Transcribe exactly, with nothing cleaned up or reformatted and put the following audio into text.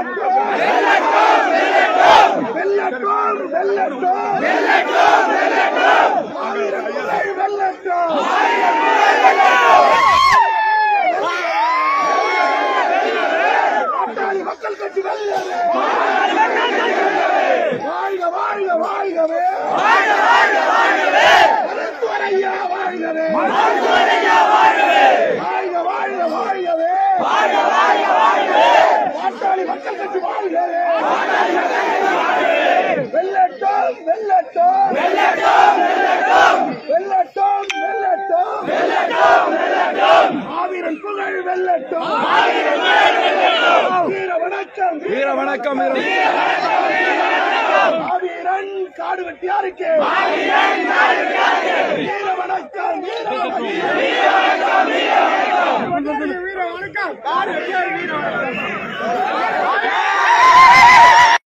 மக்கள் கட்சி வாழ்க வாழ்க வாழ்கவே மருத்துவரையா வாழ்கவே வாழ்க வாழ்க வாழ்கவே பாட்டாளி மக்கள் கட்சி வாழ்கவே வெள்ளட்டும் வெள்ளட்டும் வெள்ளட்டும் வெள்ளட்டும் வெள்ளட்டும் ஆவீரன் புகழ் வெள்ளட்டும் வீர வணக்கம் வீர வணக்கம் ஆவீரன் காடு வெட்டியாருக்கு வீர வணக்கம் வீர வணக்கம் வீர வணக்கம் காடு வெட்டியார் வீர வணக்கம்